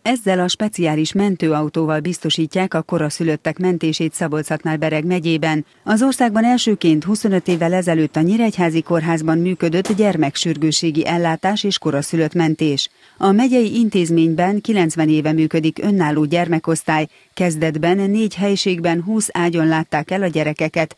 Ezzel a speciális mentőautóval biztosítják a koraszülöttek mentését Szabolcs-Szatmár-Bereg megyében. Az országban elsőként 25 évvel ezelőtt a Nyíregyházi Kórházban működött gyermeksürgősségi ellátás és koraszülött mentés. A megyei intézményben 90 éve működik önálló gyermekosztály, kezdetben 4 helyiségben 20 ágyon látták el a gyerekeket.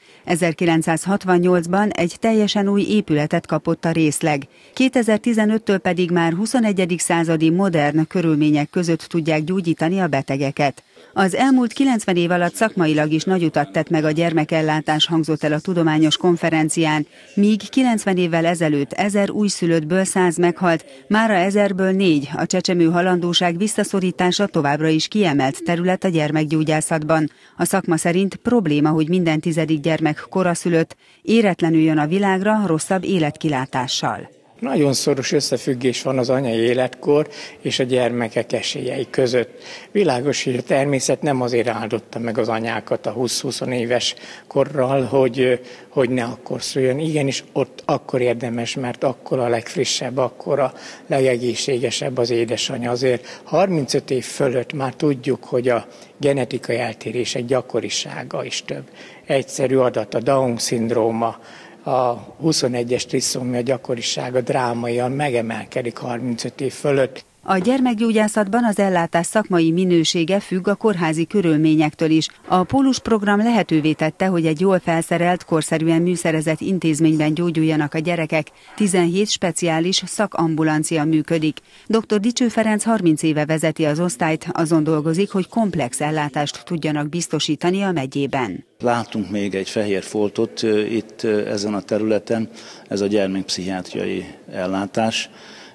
1968-ban egy teljesen új épületet kapott a részleg. 2015-től pedig már 21. századi modern körülmények között tudják gyógyítani a betegeket. Az elmúlt 90 év alatt szakmailag is nagy utat tett meg a gyermekellátás, hangzott el a tudományos konferencián, míg 90 évvel ezelőtt 1000 újszülöttből 100 meghalt, mára 1000-ből 4. A csecsemő halandóság visszaszorítása továbbra is kiemelt terület a gyermekgyógyászatban. A szakma szerint probléma, hogy minden 10. gyermek koraszülött, éretlenül jön a világra rosszabb életkilátással. Nagyon szoros összefüggés van az anyai életkor és a gyermekek esélyei között. Világos, hogy a természet nem azért áldotta meg az anyákat a 20-20 éves korral, hogy ne akkor szüljön. Igenis, ott akkor érdemes, mert akkor a legfrissebb, akkor a legegészségesebb az édesanyja. Azért 35 év fölött már tudjuk, hogy a genetikai eltérések gyakorisága is több. Egyszerű adat, a Down-szindróma, a 21-es triszomia gyakorisága drámaian megemelkedik 35 év fölött. A gyermekgyógyászatban az ellátás szakmai minősége függ a kórházi körülményektől is. A Pólus program lehetővé tette, hogy egy jól felszerelt, korszerűen műszerezett intézményben gyógyuljanak a gyerekek. 17 speciális szakambulancia működik. Dr. Dicső Ferenc 30 éve vezeti az osztályt, azon dolgozik, hogy komplex ellátást tudjanak biztosítani a megyében. Látunk még egy fehér foltot itt ezen a területen, ez a gyermekpszichiátriai ellátás.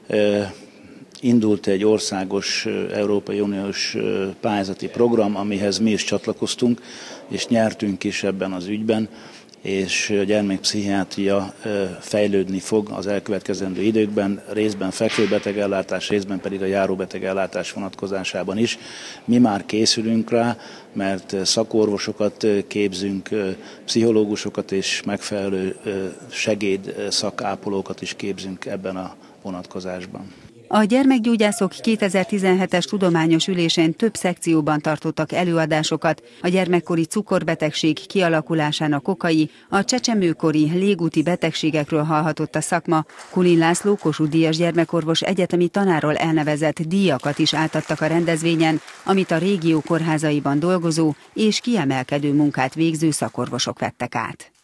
Indult egy országos Európai Uniós pályázati program, amihez mi is csatlakoztunk, és nyertünk is ebben az ügyben, és a gyermekpszichiátria fejlődni fog az elkövetkezendő időkben, részben fekvőbetegellátás, részben pedig a járóbetegellátás vonatkozásában is. Mi már készülünk rá, mert szakorvosokat képzünk, pszichológusokat és megfelelő segédszakápolókat is képzünk ebben a vonatkozásban. A gyermekgyógyászok 2017-es tudományos ülésén több szekcióban tartottak előadásokat. A gyermekkori cukorbetegség kialakulásának okai, a csecsemőkori légúti betegségekről hallhatott a szakma. Kulin László, Kossuth-díjas gyermekorvos egyetemi tanárról elnevezett díjakat is átadtak a rendezvényen, amit a régió kórházaiban dolgozó és kiemelkedő munkát végző szakorvosok vettek át.